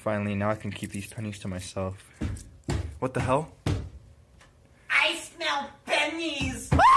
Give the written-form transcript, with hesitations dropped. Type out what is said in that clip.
Finally, now I can keep these pennies to myself. What the hell? I smell pennies!